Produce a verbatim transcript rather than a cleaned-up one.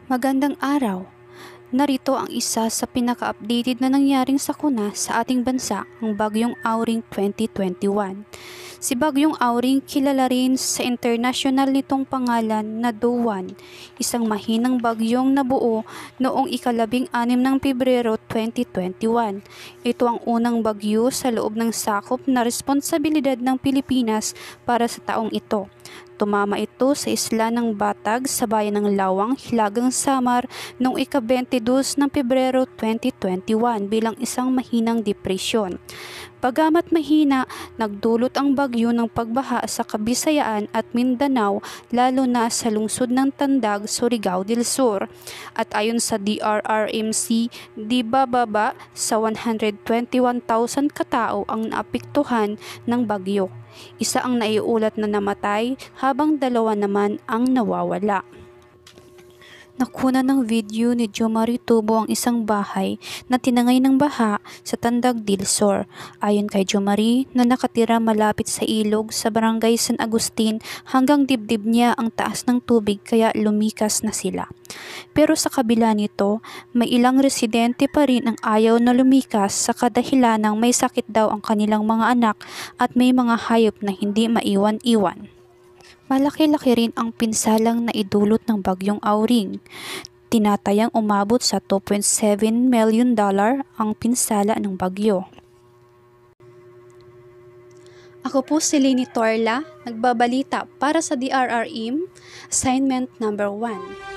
Magandang araw! Narito ang isa sa pinaka-updated na nangyaring sakuna sa ating bansa, ang Bagyong Auring twenty twenty-one. Si Bagyong Auring kilala rin sa international nitong pangalan na Dowan, isang mahinang bagyong nabuo noong ikalabing anim ng Pebrero twenty twenty-one. Ito ang unang bagyo sa loob ng sakop na responsibilidad ng Pilipinas para sa taong ito. Tumama ito sa isla ng Batag sa bayan ng Lawang, Hilagang Samar noong ika-twenty-dos ng Pebrero twenty twenty-one bilang isang mahinang depresyon. Bagamat mahina, nagdulot ang bagyo ng pagbaha sa Kabisayaan at Mindanao lalo na sa lungsod ng Tandag, Surigao del Sur. At ayon sa D R R M C, di bababa sa one hundred twenty-one thousand katao ang naapektuhan ng bagyo. Isa ang naiulat na namatay habang dalawa naman ang nawawala. Nakuna ng video ni Jomari Tubo ang isang bahay na tinangay ng baha sa Tandag del Sur. Ayon kay Jomari, na nakatira malapit sa ilog sa barangay San Agustin, hanggang dibdib niya ang taas ng tubig kaya lumikas na sila. Pero sa kabila nito, may ilang residente pa rin ang ayaw na lumikas sa kadahilanang may sakit daw ang kanilang mga anak at may mga hayop na hindi maiwan-iwan. Malaki-laki rin ang pinsalang na idulot ng Bagyong Auring. Tinatayang umabot sa two point seven million dollar ang pinsala ng bagyo. Ako po si Lini Torla, nagbabalita para sa D R R M, assignment number one.